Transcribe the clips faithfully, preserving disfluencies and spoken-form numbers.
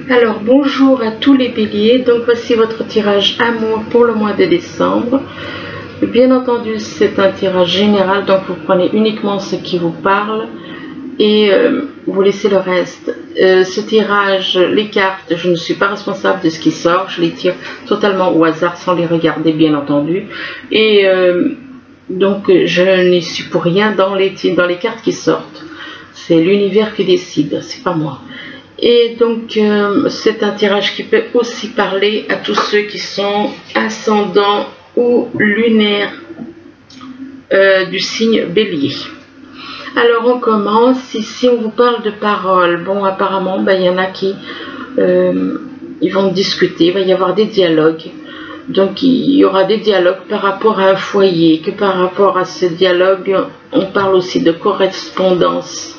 Alors bonjour à tous les béliers, donc voici votre tirage amour pour le mois de décembre. Bien entendu c'est un tirage général, donc vous prenez uniquement ce qui vous parle et euh, vous laissez le reste. Euh, ce tirage, les cartes, je ne suis pas responsable de ce qui sort, je les tire totalement au hasard sans les regarder bien entendu. Et euh, donc je n'y suis pour rien dans les, dans les cartes qui sortent. C'est l'univers qui décide, c'est pas moi. Et donc, euh, c'est un tirage qui peut aussi parler à tous ceux qui sont ascendants ou lunaires euh, du signe bélier. Alors, on commence. Ici, on vous parle de paroles. Bon, apparemment, ben, il y en a qui euh, ils vont discuter. Il va y avoir des dialogues. Donc, il y aura des dialogues par rapport à un foyer. Que par rapport à ce dialogue, on parle aussi de correspondance.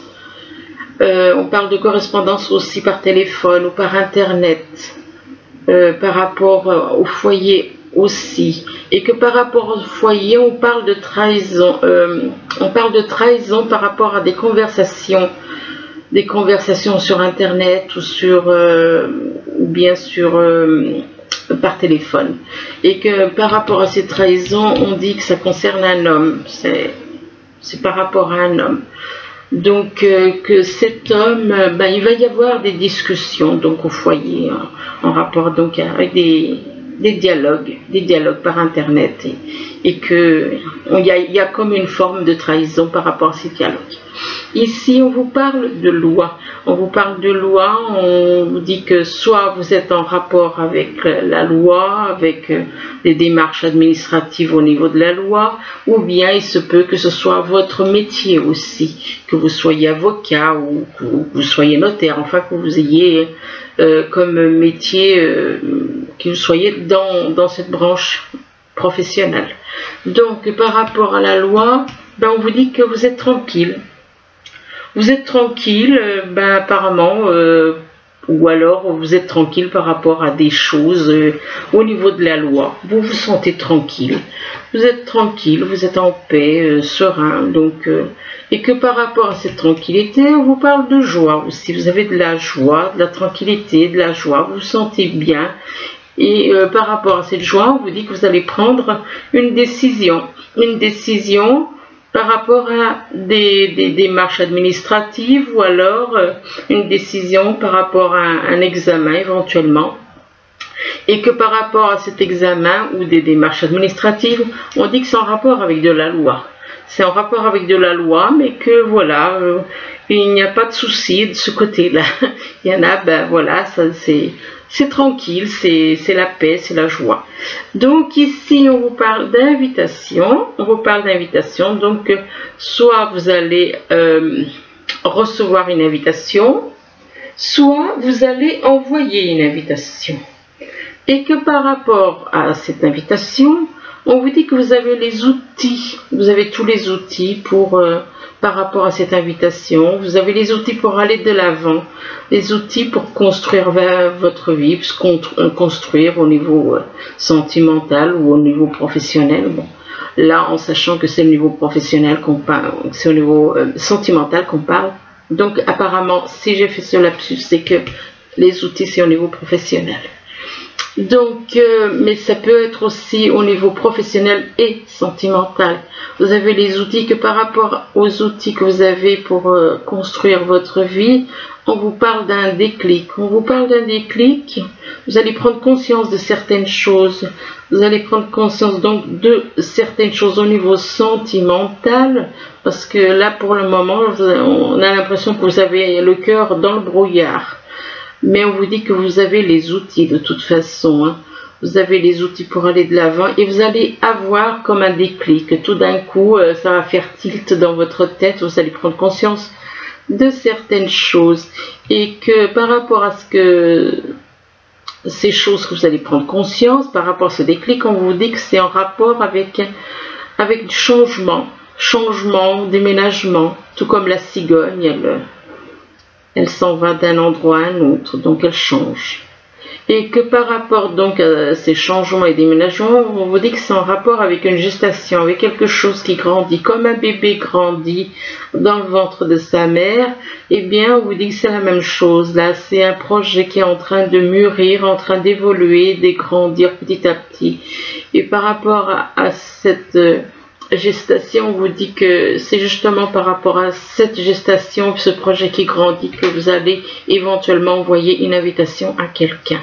Euh, on parle de correspondance aussi par téléphone ou par internet, euh, par rapport euh, au foyer aussi, et que par rapport au foyer on parle de trahison, euh, on parle de trahison par rapport à des conversations, des conversations sur internet ou sur, euh, ou bien sûr euh, par téléphone, et que par rapport à ces trahisons on dit que ça concerne un homme, c'est c'est par rapport à un homme. Donc euh, que cet homme, euh, ben, il va y avoir des discussions donc au foyer, hein, en rapport donc avec des, des dialogues, des dialogues par internet, et, et que il y a, y a comme une forme de trahison par rapport à ces dialogues. Ici on vous parle de loi, on vous parle de loi, on vous dit que soit vous êtes en rapport avec la loi, avec les démarches administratives au niveau de la loi, ou bien il se peut que ce soit votre métier aussi, que vous soyez avocat ou que vous soyez notaire, enfin que vous ayez euh, comme métier, euh, que vous soyez dans, dans cette branche professionnelle. Donc par rapport à la loi, ben, on vous dit que vous êtes tranquille. Vous êtes tranquille, ben apparemment, euh, ou alors vous êtes tranquille par rapport à des choses euh, au niveau de la loi. Vous vous sentez tranquille. Vous êtes tranquille, vous êtes en paix, euh, serein. Donc, euh, et que par rapport à cette tranquillité, on vous parle de joie aussi. Vous avez de la joie, de la tranquillité, de la joie. Vous vous sentez bien. Et euh, par rapport à cette joie, on vous dit que vous allez prendre une décision. Une décision par rapport à des, des démarches administratives ou alors euh, une décision par rapport à un, un examen éventuellement, et que par rapport à cet examen ou des démarches administratives, on dit que c'est en rapport avec de la loi. C'est en rapport avec de la loi, mais que voilà, euh, il n'y a pas de souci de ce côté-là. Il y en a, ben voilà, ça c'est... C'est tranquille, c'est la paix, c'est la joie. Donc ici, on vous parle d'invitation. On vous parle d'invitation. Donc, soit vous allez euh, recevoir une invitation, soit vous allez envoyer une invitation. Et que par rapport à cette invitation, on vous dit que vous avez les outils. Vous avez tous les outils pour... Euh, par rapport à cette invitation, vous avez les outils pour aller de l'avant, les outils pour construire votre vie, construire au niveau sentimental ou au niveau professionnel. Bon, là, en sachant que c'est le niveau professionnel qu'on parle, c'est au niveau euh, sentimental qu'on parle. Donc, apparemment, si j'ai fait ce lapsus, c'est que les outils, c'est au niveau professionnel. Donc, euh, mais ça peut être aussi au niveau professionnel et sentimental. Vous avez les outils que par rapport aux outils que vous avez pour euh, construire votre vie, on vous parle d'un déclic. On vous parle d'un déclic, vous allez prendre conscience de certaines choses. Vous allez prendre conscience donc de certaines choses au niveau sentimental, parce que là, pour le moment, on a l'impression que vous avez le cœur dans le brouillard. Mais on vous dit que vous avez les outils de toute façon, hein. Vous avez les outils pour aller de l'avant et vous allez avoir comme un déclic. Tout d'un coup, euh, ça va faire tilt dans votre tête, vous allez prendre conscience de certaines choses. Et que par rapport à ce que ces choses que vous allez prendre conscience, par rapport à ce déclic, on vous dit que c'est en rapport avec, avec du changement, changement, déménagement, tout comme la cigogne, elle... Elle s'en va d'un endroit à un autre, donc elle change. Et que par rapport donc à ces changements et déménagements, on vous dit que c'est en rapport avec une gestation, avec quelque chose qui grandit, comme un bébé grandit dans le ventre de sa mère. Eh bien, on vous dit que c'est la même chose. Là, c'est un projet qui est en train de mûrir, en train d'évoluer, de grandir petit à petit. Et par rapport à, à cette euh, gestation, on vous dit que c'est justement par rapport à cette gestation, ce projet qui grandit, que vous allez éventuellement envoyer une invitation à quelqu'un.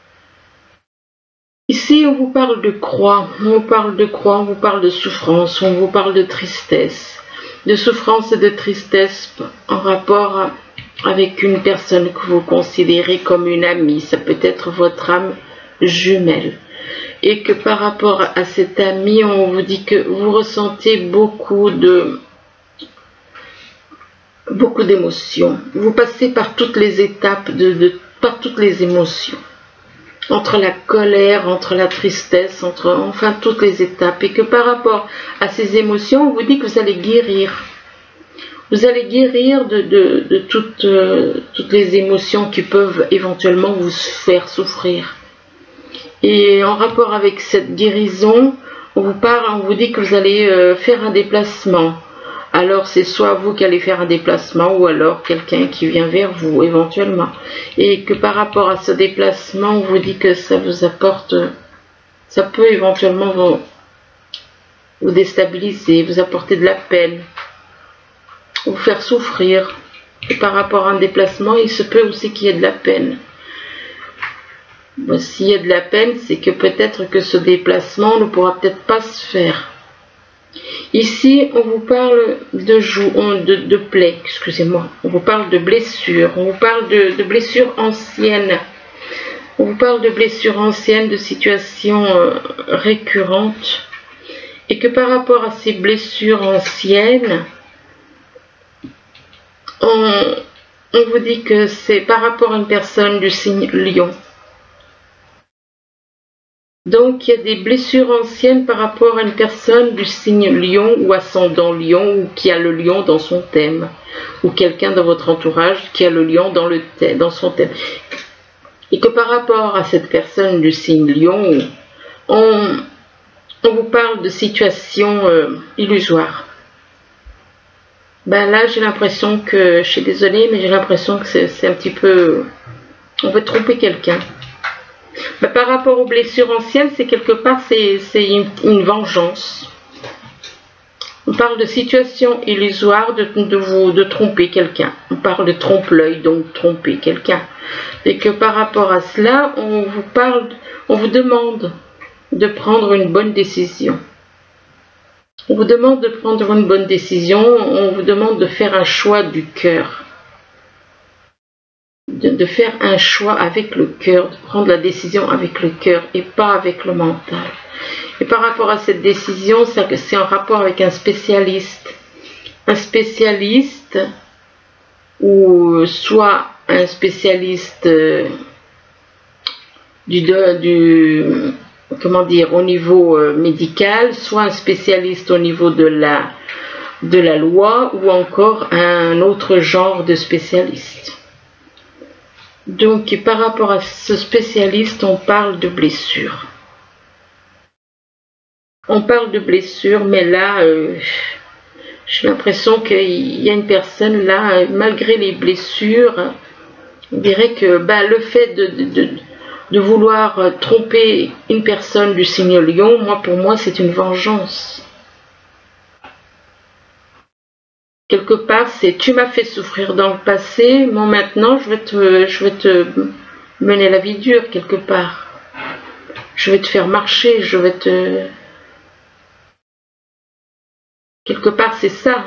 Ici, on vous parle de croix, on vous parle de croix, on vous parle de souffrance, on vous parle de tristesse, de souffrance et de tristesse en rapport avec une personne que vous considérez comme une amie. Ça peut être votre âme jumelle. Et que par rapport à cette amie, on vous dit que vous ressentez beaucoup de beaucoup d'émotions. Vous passez par toutes les étapes, de, de par toutes les émotions. Entre la colère, entre la tristesse, entre enfin toutes les étapes. Et que par rapport à ces émotions, on vous dit que vous allez guérir. Vous allez guérir de, de, de toutes, euh, toutes les émotions qui peuvent éventuellement vous faire souffrir. Et en rapport avec cette guérison, on vous parle, on vous dit que vous allez euh, faire un déplacement. Alors c'est soit vous qui allez faire un déplacement ou alors quelqu'un qui vient vers vous éventuellement. Et que par rapport à ce déplacement, on vous dit que ça vous apporte, ça peut éventuellement vous, vous déstabiliser, vous apporter de la peine, vous faire souffrir. Et par rapport à un déplacement, il se peut aussi qu'il y ait de la peine. Bon, s'il y a de la peine, c'est que peut-être que ce déplacement ne pourra peut-être pas se faire. Ici, on vous parle de, jou de, de plaies, excusez-moi, on vous parle de blessures, on vous parle de, de blessures anciennes, on vous parle de blessures anciennes, de situations euh, récurrentes, et que par rapport à ces blessures anciennes, on, on vous dit que c'est par rapport à une personne du signe Lion. Donc, il y a des blessures anciennes par rapport à une personne du signe Lion ou ascendant Lion ou qui a le lion dans son thème. Ou quelqu'un dans votre entourage qui a le lion dans, le thème, dans son thème. Et que par rapport à cette personne du signe Lion, on, on vous parle de situations euh, illusoires. Ben là, j'ai l'impression que, je suis désolée, mais j'ai l'impression que c'est un petit peu... On veut tromper quelqu'un. Ben, par rapport aux blessures anciennes, c'est quelque part, c'est une, une vengeance. On parle de situation illusoire, de, de vous de tromper quelqu'un. On parle de trompe-l'œil, donc tromper quelqu'un. Et que par rapport à cela, on vous parle, on vous demande de prendre une bonne décision. On vous demande de prendre une bonne décision, on vous demande de faire un choix du cœur. De, de faire un choix avec le cœur, de prendre la décision avec le cœur et pas avec le mental. Et par rapport à cette décision, c'est en rapport avec un spécialiste. Un spécialiste ou soit un spécialiste euh, du, du, comment dire, au niveau euh, médical, soit un spécialiste au niveau de la, de la loi ou encore un autre genre de spécialiste. Donc, par rapport à ce spécialiste, on parle de blessures. On parle de blessures, mais là, euh, j'ai l'impression qu'il y a une personne là, malgré les blessures, on dirait que bah, le fait de, de, de, de vouloir tromper une personne du signe Lion, moi, pour moi, c'est une vengeance. Quelque part, c'est tu m'as fait souffrir dans le passé, moi maintenant je vais te, je vais te mener la vie dure quelque part. Je vais te faire marcher, je vais te... Quelque part, c'est ça.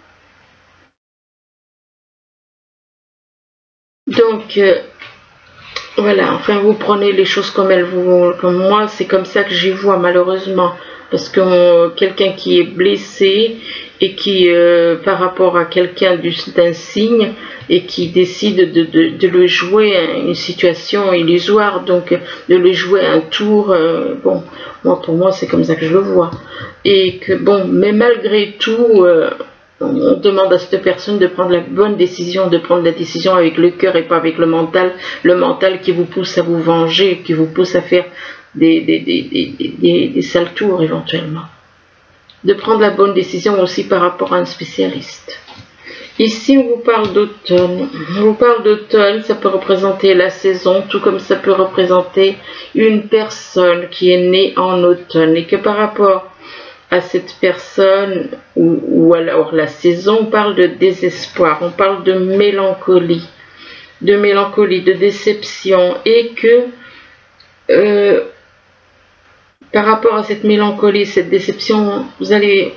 Donc, euh, voilà, enfin vous prenez les choses comme elles vous... Comme moi, c'est comme ça que j'y vois malheureusement. Parce que euh, quelqu'un qui est blessé et qui, euh, par rapport à quelqu'un d'un signe, et qui décide de, de, de le jouer à une situation illusoire, donc de le jouer un tour, euh, bon, moi pour moi c'est comme ça que je le vois. Et que bon, mais malgré tout, euh, on demande à cette personne de prendre la bonne décision, de prendre la décision avec le cœur et pas avec le mental, le mental qui vous pousse à vous venger, qui vous pousse à faire des, des, des, des, des, des sales tours éventuellement. De prendre la bonne décision aussi par rapport à un spécialiste. Ici, on vous parle d'automne. On vous parle d'automne, ça peut représenter la saison, tout comme ça peut représenter une personne qui est née en automne. Et que par rapport à cette personne, ou, ou alors la saison, on parle de désespoir, on parle de mélancolie, de mélancolie, de déception, et que euh, par rapport à cette mélancolie, cette déception, vous allez...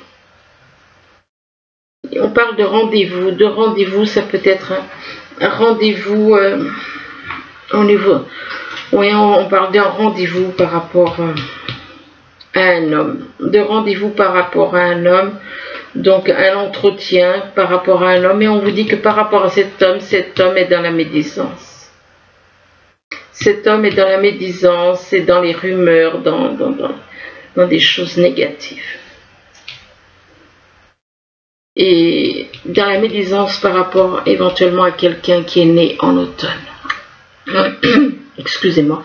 On parle de rendez-vous, de rendez-vous, ça peut être un, un rendez-vous euh, au niveau... Oui, on, on parle d'un rendez-vous par rapport... Euh, un homme, de rendez-vous par rapport à un homme, donc un entretien par rapport à un homme, et on vous dit que par rapport à cet homme, cet homme est dans la médisance. Cet homme est dans la médisance et dans les rumeurs, dans, dans, dans, dans des choses négatives. Et dans la médisance par rapport éventuellement à quelqu'un qui est né en automne. Excusez-moi.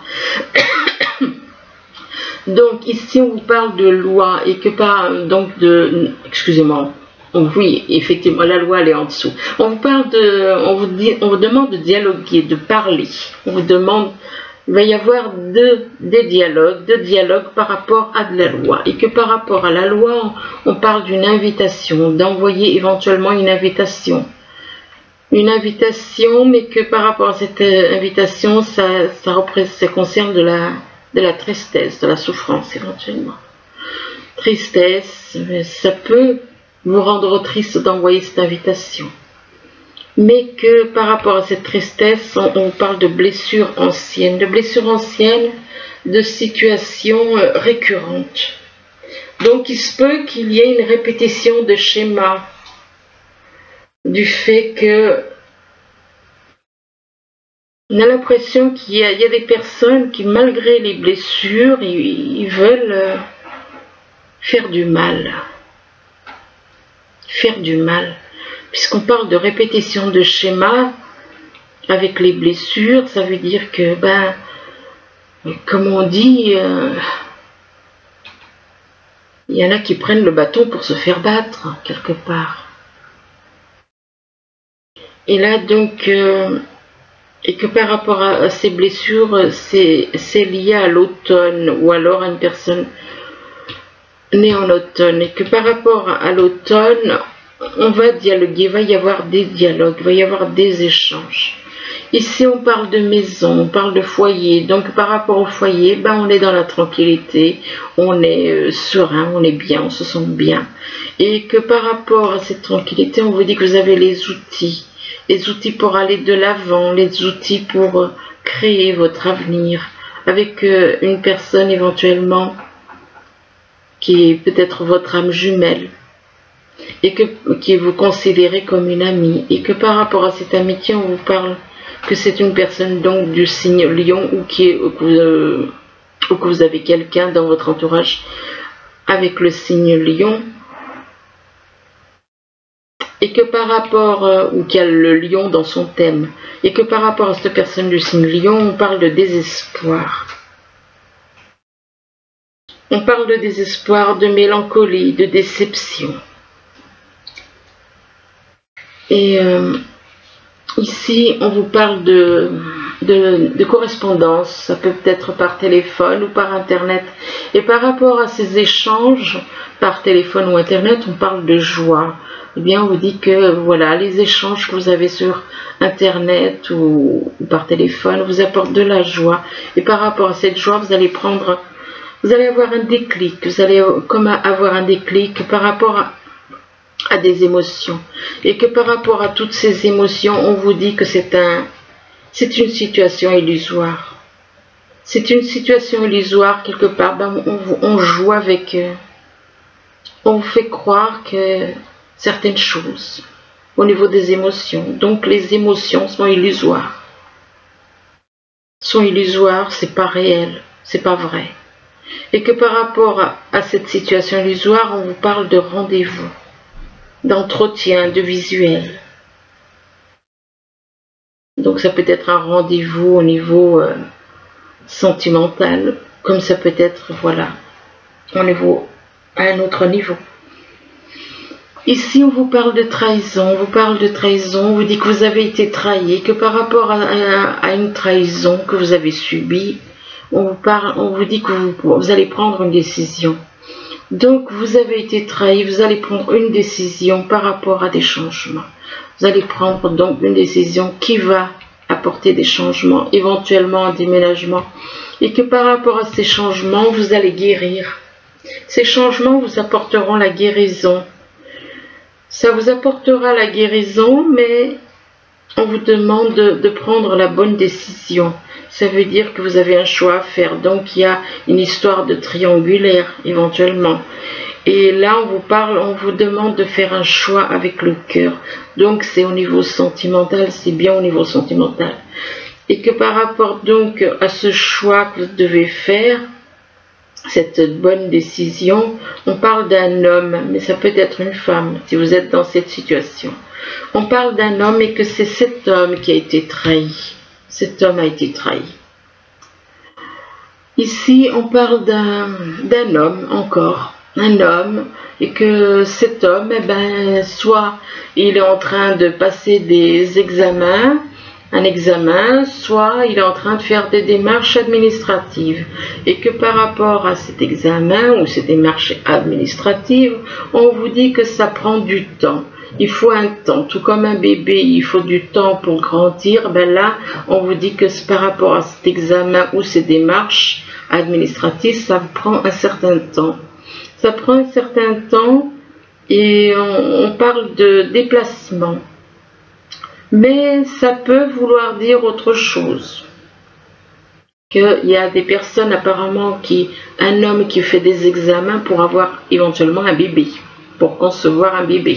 Donc ici on vous parle de loi et que pas donc de excusez-moi oui effectivement la loi elle est en dessous. On vous parle de on vous dit on vous demande de dialoguer, de parler. On vous demande il va y avoir deux des dialogues, deux dialogues par rapport à de la loi et que par rapport à la loi on, on parle d'une invitation, d'envoyer éventuellement une invitation. Une invitation mais que par rapport à cette invitation ça ça représente ça concerne de la de la tristesse, de la souffrance éventuellement. Tristesse, ça peut vous rendre triste d'envoyer cette invitation. Mais que par rapport à cette tristesse, on, on parle de blessures anciennes, de blessures anciennes, de situations euh, récurrentes. Donc il se peut qu'il y ait une répétition de schémas, du fait que on a l'impression qu'il y, y a des personnes qui, malgré les blessures, ils, ils veulent euh, faire du mal. Faire du mal. Puisqu'on parle de répétition de schémas avec les blessures, ça veut dire que, ben, comme on dit, euh, il y en a qui prennent le bâton pour se faire battre, quelque part. Et là, donc... Euh, et que par rapport à ces blessures, c'est lié à l'automne ou alors à une personne née en automne. Et que par rapport à l'automne, on va dialoguer, il va y avoir des dialogues, il va y avoir des échanges. Ici, on parle de maison, on parle de foyer. Donc, par rapport au foyer, ben, on est dans la tranquillité, on est euh, serein, on est bien, on se sent bien. Et que par rapport à cette tranquillité, on vous dit que vous avez les outils. Les outils pour aller de l'avant, les outils pour euh, créer votre avenir avec euh, une personne éventuellement qui est peut-être votre âme jumelle et que, qui vous considérez comme une amie et que par rapport à cette amitié, on vous parle que c'est une personne donc du signe Lion ou, qui est, ou, que, euh, ou que vous avez quelqu'un dans votre entourage avec le signe Lion. Et que par rapport, euh, ou qu'il y a le lion dans son thème, et que par rapport à cette personne du signe lion, on parle de désespoir. On parle de désespoir, de mélancolie, de déception. Et euh, ici, on vous parle de, de, de correspondance, ça peut être par téléphone ou par internet. Et par rapport à ces échanges, par téléphone ou internet, on parle de joie. Eh bien, on vous dit que voilà, les échanges que vous avez sur internet ou, ou par téléphone vous apportent de la joie. Et par rapport à cette joie, vous allez prendre, vous allez avoir un déclic, vous allez comme avoir un déclic par rapport à, à des émotions. Et que par rapport à toutes ces émotions, on vous dit que c'est un, c'est une situation illusoire. C'est une situation illusoire quelque part. Ben, on, on joue avec, on vous fait croire que certaines choses au niveau des émotions. Donc les émotions sont illusoires. Sont illusoires, c'est pas réel, c'est pas vrai. Et que par rapport à, à cette situation illusoire, on vous parle de rendez-vous. d'entretien, de visuel. Donc ça peut être un rendez-vous au niveau euh, sentimental, comme ça peut être, voilà, au niveau, à un autre niveau. Ici, on vous parle de trahison, on vous parle de trahison, on vous dit que vous avez été trahi, que par rapport à, à, à une trahison que vous avez subie, on vous, parle, on vous dit que vous, vous allez prendre une décision. Donc, vous avez été trahi, vous allez prendre une décision par rapport à des changements. Vous allez prendre donc une décision qui va apporter des changements, éventuellement un déménagement, et que par rapport à ces changements, vous allez guérir. Ces changements vous apporteront la guérison. Ça vous apportera la guérison, mais on vous demande de, de prendre la bonne décision. Ça veut dire que vous avez un choix à faire. Donc, il y a une histoire de triangulaire, éventuellement. Et là, on vous parle, on vous demande de faire un choix avec le cœur. Donc, c'est au niveau sentimental, c'est bien au niveau sentimental. Et que par rapport donc à ce choix que vous devez faire, cette bonne décision, on parle d'un homme, mais ça peut être une femme, si vous êtes dans cette situation. On parle d'un homme et que c'est cet homme qui a été trahi. Cet homme a été trahi. Ici, on parle d'un d'un homme encore, un homme, et que cet homme, eh ben, soit il est en train de passer des examens, un examen, soit il est en train de faire des démarches administratives. Et que par rapport à cet examen ou ces démarches administratives, on vous dit que ça prend du temps. Il faut un temps, tout comme un bébé, il faut du temps pour grandir. Ben là, on vous dit que par rapport à cet examen ou ces démarches administratives, ça prend un certain temps. Ça prend un certain temps et on, on parle de déplacement. Mais ça peut vouloir dire autre chose. Qu'il y a des personnes apparemment qui, un homme qui fait des examens pour avoir éventuellement un bébé, pour concevoir un bébé.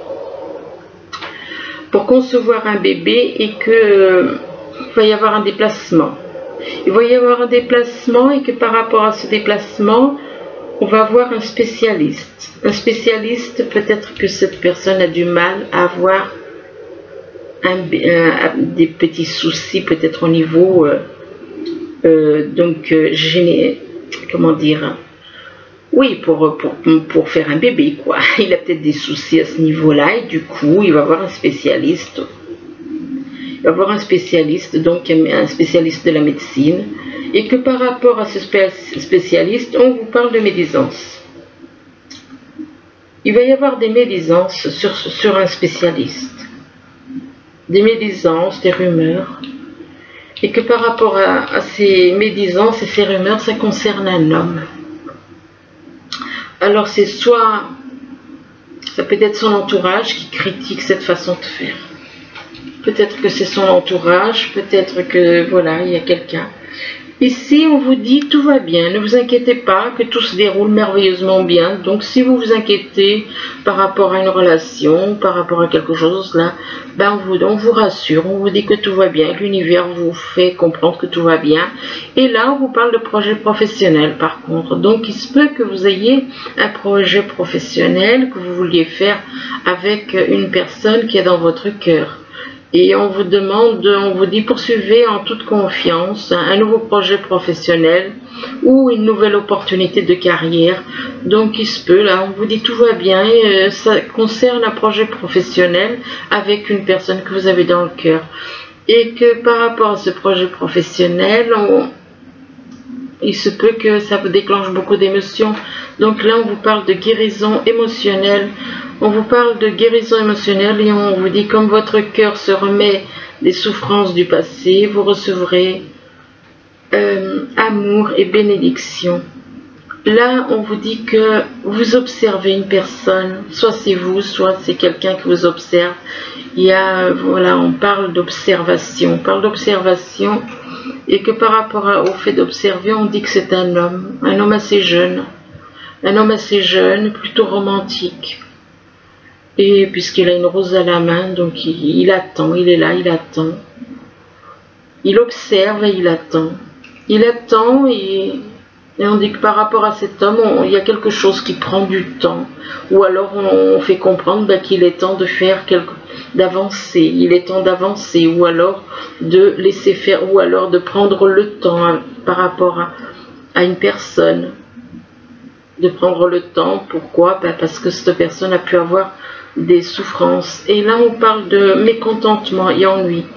Pour concevoir un bébé et que euh, il va y avoir un déplacement. Il va y avoir un déplacement et que par rapport à ce déplacement, on va voir un spécialiste. Un spécialiste, peut-être que cette personne a du mal à avoir Un, un, des petits soucis peut-être au niveau euh, euh, donc euh, géné, comment dire, oui, pour, pour, pour faire un bébé quoi. Il a peut-être des soucis à ce niveau-là et du coup il va avoir un spécialiste. Il va avoir un spécialiste, donc un spécialiste de la médecine, et que par rapport à ce spécialiste, on vous parle de médisance. Il va y avoir des médisances sur, sur un spécialiste. Des médisances, des rumeurs, et que par rapport à, à ces médisances et ces rumeurs, ça concerne un homme. Alors c'est soit, ça peut être son entourage qui critique cette façon de faire. Peut-être que c'est son entourage, peut-être que voilà, il y a quelqu'un. Ici, on vous dit tout va bien, ne vous inquiétez pas, que tout se déroule merveilleusement bien. Donc, si vous vous inquiétez par rapport à une relation, par rapport à quelque chose, là, ben on, vous, on vous rassure, on vous dit que tout va bien. L'univers vous fait comprendre que tout va bien. Et là, on vous parle de projet professionnel, par contre. Donc, il se peut que vous ayez un projet professionnel que vous vouliez faire avec une personne qui est dans votre cœur. Et on vous demande, on vous dit poursuivez en toute confiance un nouveau projet professionnel ou une nouvelle opportunité de carrière. Donc il se peut, là, on vous dit tout va bien et ça concerne un projet professionnel avec une personne que vous avez dans le cœur. Et que par rapport à ce projet professionnel, on, il se peut que ça vous déclenche beaucoup d'émotions. Donc là, on vous parle de guérison émotionnelle. On vous parle de guérison émotionnelle et on vous dit comme votre cœur se remet des souffrances du passé, vous recevrez euh, amour et bénédiction. Là, on vous dit que vous observez une personne, soit c'est vous, soit c'est quelqu'un qui vous observe. Il y a, voilà, on parle d'observation, on parle d'observation et que par rapport à, au fait d'observer, on dit que c'est un homme, un homme assez jeune, un homme assez jeune, plutôt romantique. Et puisqu'il a une rose à la main, donc il, il attend, il est là, il attend. Il observe et il attend. Il attend et Et on dit que par rapport à cet homme, on, il y a quelque chose qui prend du temps. Ou alors on, on fait comprendre ben, qu'il est temps de faire quelque d'avancer, il est temps d'avancer, ou alors de laisser faire, ou alors de prendre le temps hein, par rapport à, à une personne. De prendre le temps, pourquoi? Ben, parce que cette personne a pu avoir des souffrances. Et là on parle de mécontentement et ennui.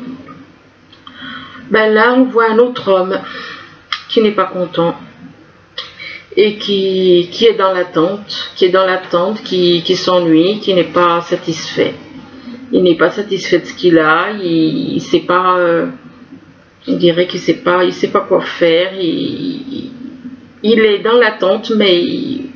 Ben là on voit un autre homme qui n'est pas content et qui, qui est dans l'attente, qui est dans l'attente, qui, qui s'ennuie, qui n'est pas satisfait. Il n'est pas satisfait de ce qu'il a, il ne sait pas, euh, je dirais qu'il sait pas, il sait pas quoi faire, il, il est dans l'attente, mais il,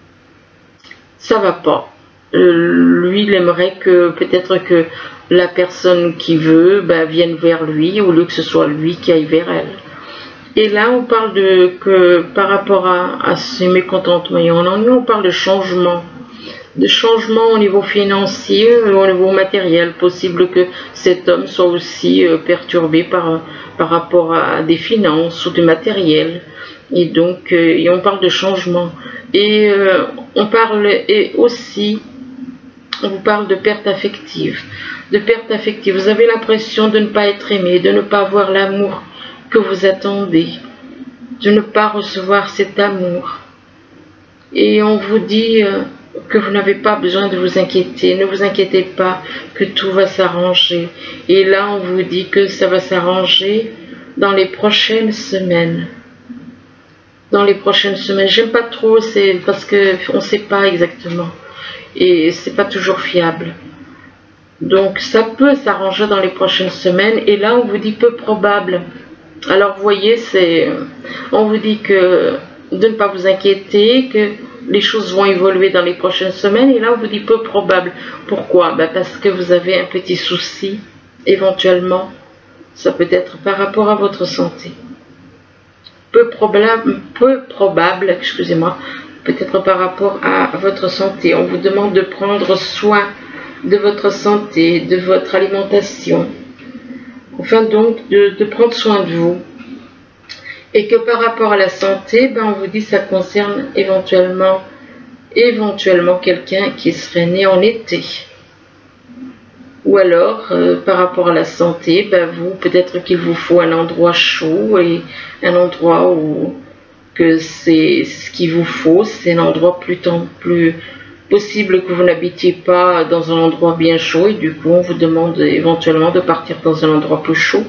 ça va pas. Euh, lui, il aimerait que peut-être que la personne qui veut ben, vienne vers lui, au lieu que ce soit lui qui aille vers elle. Et là, on parle de que par rapport à, à ces mécontentements et en ennui, on parle de changement. De changement au niveau financier, au niveau matériel. Possible que cet homme soit aussi euh, perturbé par, par rapport à, à des finances ou du matériel. Et donc, euh, et on parle de changement. Et euh, on parle et aussi, on vous parle de perte affective. De perte affective. Vous avez l'impression de ne pas être aimé, de ne pas avoir l'amour que vous attendez, de ne pas recevoir cet amour. Et on vous dit euh, que vous n'avez pas besoin de vous inquiéter, ne vous inquiétez pas, que tout va s'arranger. Et là, on vous dit que ça va s'arranger dans les prochaines semaines. Dans les prochaines semaines. J'aime pas trop, c'est parce qu'on ne sait pas exactement. Et c'est pas toujours fiable. Donc, ça peut s'arranger dans les prochaines semaines. Et là, on vous dit peu probable. Alors, vous voyez, c'est, on vous dit que de ne pas vous inquiéter, que les choses vont évoluer dans les prochaines semaines. Et là, on vous dit peu probable. Pourquoi? Ben parce que vous avez un petit souci, éventuellement. Ça peut être par rapport à votre santé. Peu probable, peu probable, excusez-moi, peut-être par rapport à votre santé. On vous demande de prendre soin de votre santé, de votre alimentation. Enfin donc de, de prendre soin de vous. Et que par rapport à la santé, ben on vous dit que ça concerne éventuellement, éventuellement quelqu'un qui serait né en été. Ou alors, euh, par rapport à la santé, ben vous, peut-être qu'il vous faut un endroit chaud et un endroit où que c'est ce qu'il vous faut, c'est un endroit plus, plus possible que vous n'habitiez pas dans un endroit bien chaud et du coup on vous demande éventuellement de partir dans un endroit plus chaud,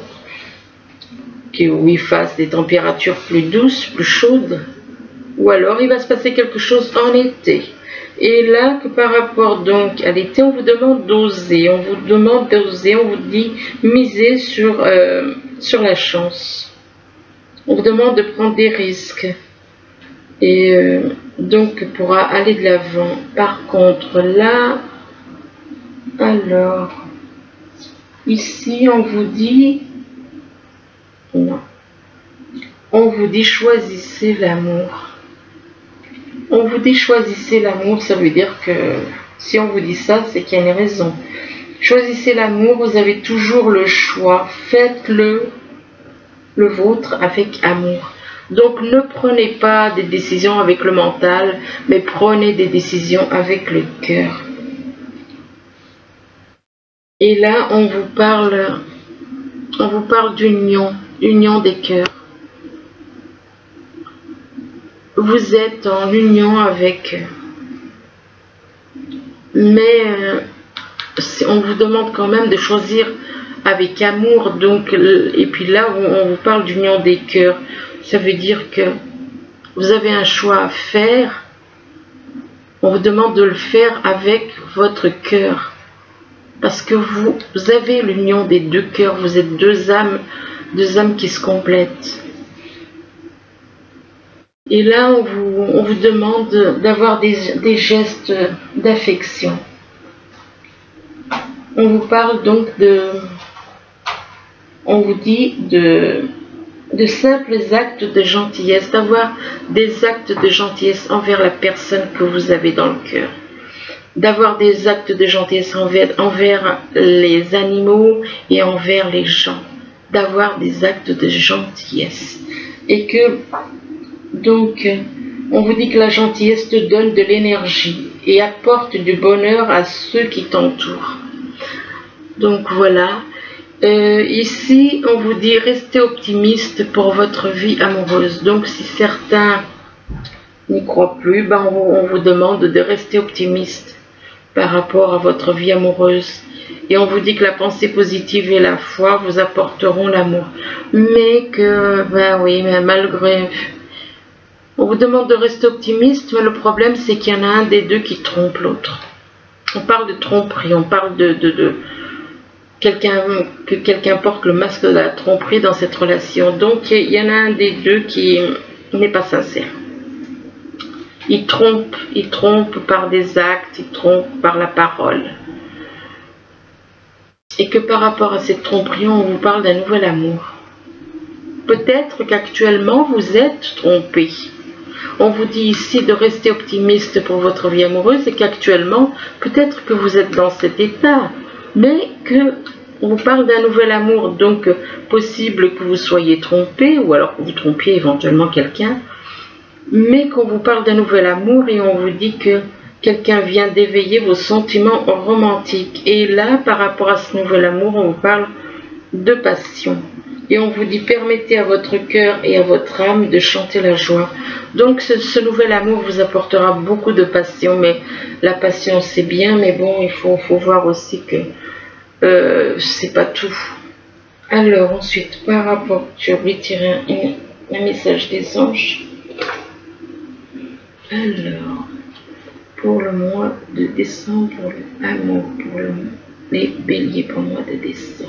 où il fasse des températures plus douces, plus chaudes, ou alors il va se passer quelque chose en été. Et là, que par rapport donc à l'été, on vous demande d'oser, on vous demande d'oser, on vous dit miser sur, euh, sur la chance. On vous demande de prendre des risques. Et euh, donc, pour aller de l'avant. Par contre, là, alors, ici, on vous dit, non, on vous dit choisissez l'amour. On vous dit choisissez l'amour, ça veut dire que si on vous dit ça, c'est qu'il y a une raison. Choisissez l'amour, vous avez toujours le choix. Faites-le, le vôtre, avec amour. Donc ne prenez pas des décisions avec le mental, mais prenez des décisions avec le cœur. Et là, on vous parle, on vous parle d'union, union des cœurs. Vous êtes en union avec, mais euh, on vous demande quand même de choisir avec amour. Donc, et puis là, on vous parle d'union des cœurs. Ça veut dire que vous avez un choix à faire. On vous demande de le faire avec votre cœur. Parce que vous, vous avez l'union des deux cœurs. Vous êtes deux âmes, deux âmes qui se complètent. Et là, on vous, on vous demande d'avoir des, des gestes d'affection. On vous parle donc de... On vous dit de, de simples actes de gentillesse, d'avoir des actes de gentillesse envers la personne que vous avez dans le cœur. D'avoir des actes de gentillesse envers, envers les animaux et envers les gens. D'avoir des actes de gentillesse. Et que Donc, on vous dit que la gentillesse te donne de l'énergie et apporte du bonheur à ceux qui t'entourent. Donc voilà. Euh, ici, on vous dit restez optimiste pour votre vie amoureuse. Donc, si certains n'y croient plus, ben on, on vous demande de rester optimiste par rapport à votre vie amoureuse. Et on vous dit que la pensée positive et la foi vous apporteront l'amour. Mais que, ben oui, mais malgré... On vous demande de rester optimiste, mais le problème c'est qu'il y en a un des deux qui trompe l'autre. On parle de tromperie, on parle de... de, de quelqu'un que quelqu'un porte le masque de la tromperie dans cette relation. Donc il y en a un des deux qui n'est pas sincère. Il trompe, il trompe par des actes, il trompe par la parole. Et que par rapport à cette tromperie, on vous parle d'un nouvel amour. Peut-être qu'actuellement vous êtes trompé. On vous dit ici de rester optimiste pour votre vie amoureuse et qu'actuellement, peut-être que vous êtes dans cet état, mais que on vous parle d'un nouvel amour, donc possible que vous soyez trompé ou alors que vous trompiez éventuellement quelqu'un, mais qu'on vous parle d'un nouvel amour et on vous dit que quelqu'un vient d'éveiller vos sentiments romantiques. Et là, par rapport à ce nouvel amour, on vous parle de passion. Et on vous dit, permettez à votre cœur et à votre âme de chanter la joie. Donc, ce, ce nouvel amour vous apportera beaucoup de passion. Mais la passion, c'est bien, mais bon, il faut, faut voir aussi que euh, c'est pas tout. Alors, ensuite, par rapport, je vais retirer un, un message des anges. Alors, pour le mois de décembre, pour l'amour, pour le, les béliers pour le mois de décembre.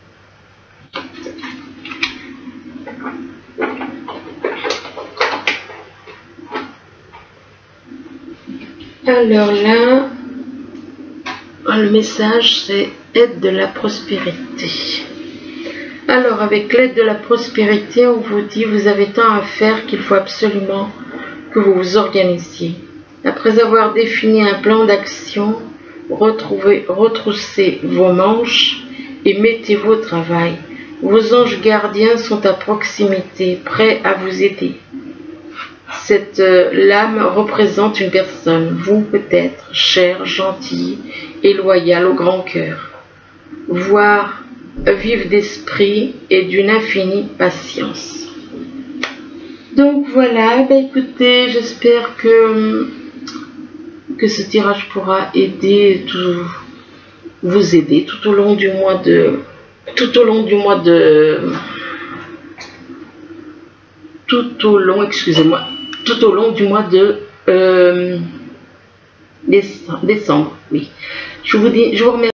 Alors là, le message c'est aide de la prospérité. Alors avec l'aide de la prospérité, on vous dit vous avez tant à faire qu'il faut absolument que vous vous organisiez. Après avoir défini un plan d'action, retrouvez, retroussez vos manches et mettez-vous au travail. Vos anges gardiens sont à proximité, prêts à vous aider. Cette euh, lame représente une personne, vous peut-être, chère, gentille et loyale au grand cœur, voire vive d'esprit et d'une infinie patience. Donc voilà, bah écoutez, j'espère que, que ce tirage pourra aider, tout, vous aider tout au long du mois de... Tout au long du mois de... Tout au long, excusez-moi, tout au long du mois de euh, décembre, décembre, oui. Je vous dis, je vous remercie.